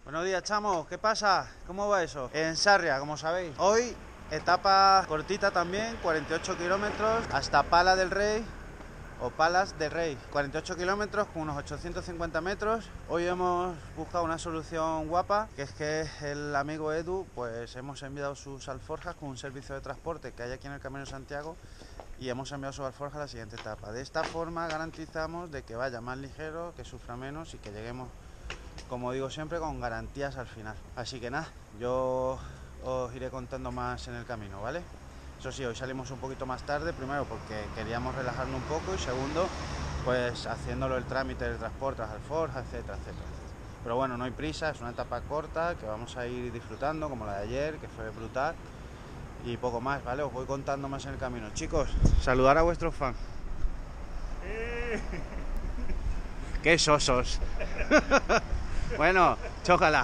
Buenos días, chamos, ¿qué pasa? ¿Cómo va eso? En Sarria, como sabéis. Hoy, etapa cortita también, 48 kilómetros, hasta Pala del Rey, o Palas del Rey. 48 kilómetros con unos 850 metros. Hoy hemos buscado una solución guapa, que es que el amigo Edu, pues hemos enviado sus alforjas con un servicio de transporte que hay aquí en el Camino de Santiago, y hemos enviado sus alforjas a la siguiente etapa. De esta forma garantizamos de que vaya más ligero, que sufra menos y que lleguemos, como digo siempre, con garantías al final. Así que nada, yo os iré contando más en el camino, ¿vale? Eso sí, hoy salimos un poquito más tarde, primero porque queríamos relajarnos un poco y segundo, pues haciéndolo el trámite del transporte, las alforjas, etcétera, etcétera. Pero bueno, no hay prisa, es una etapa corta que vamos a ir disfrutando, como la de ayer, que fue brutal, y poco más, ¿vale? Os voy contando más en el camino. Chicos, saludar a vuestros fans. ¡Qué sosos! Bueno, chócala.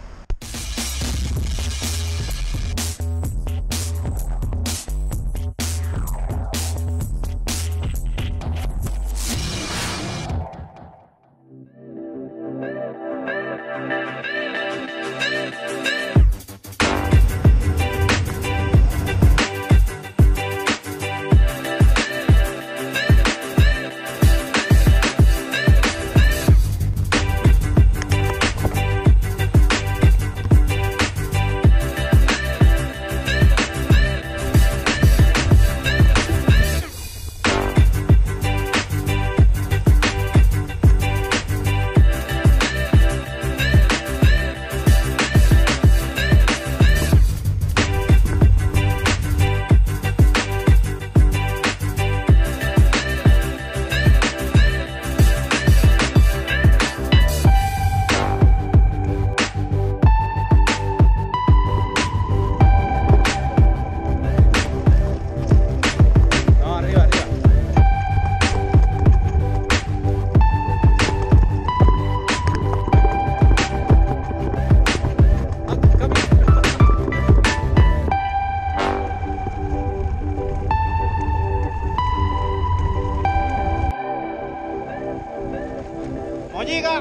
¡Moñiga!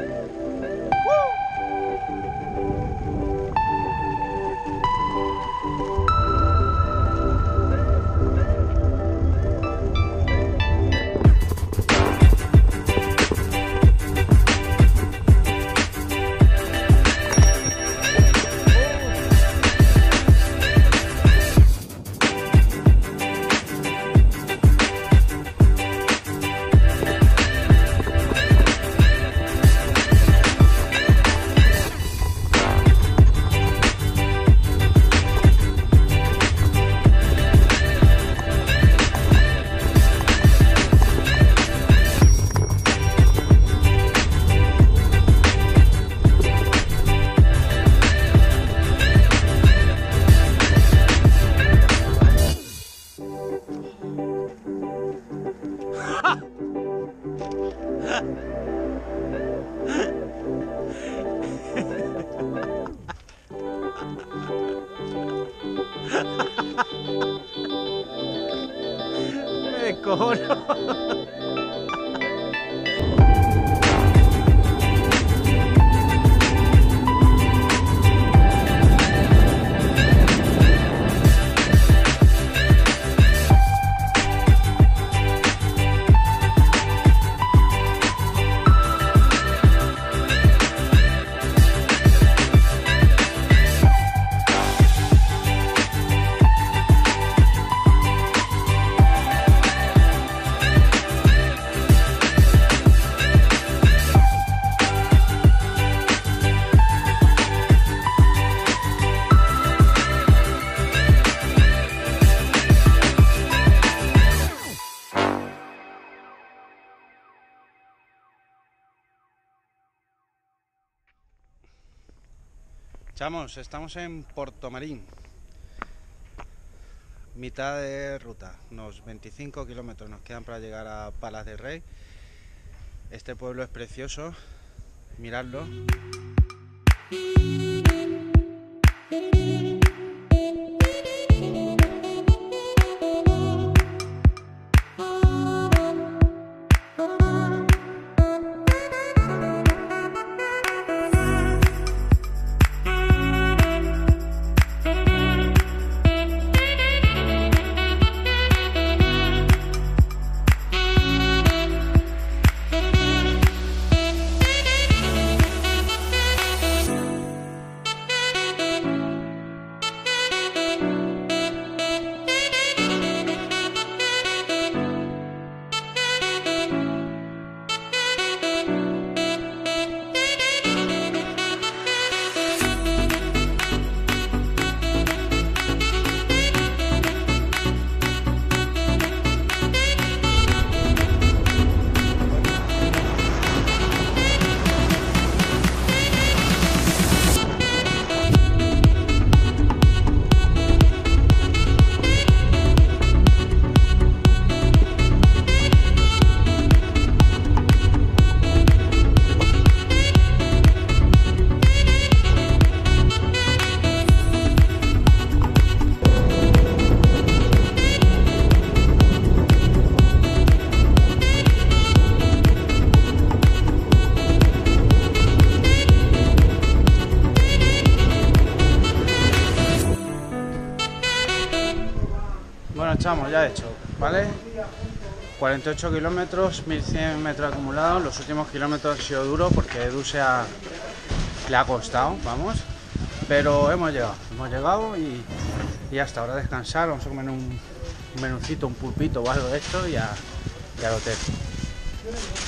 Me descojono. Chamos, estamos en Portomarín, mitad de ruta, unos 25 kilómetros nos quedan para llegar a Palas del Rey. Este pueblo es precioso, miradlo. descansamos, ya he hecho, ¿vale? 48 kilómetros, 1100 metros acumulados. Los últimos kilómetros ha sido duro porque Edu le ha costado, vamos. Pero hemos llegado y hasta ahora descansar. Vamos a comer un menucito, un pulpito o algo de esto y al hotel.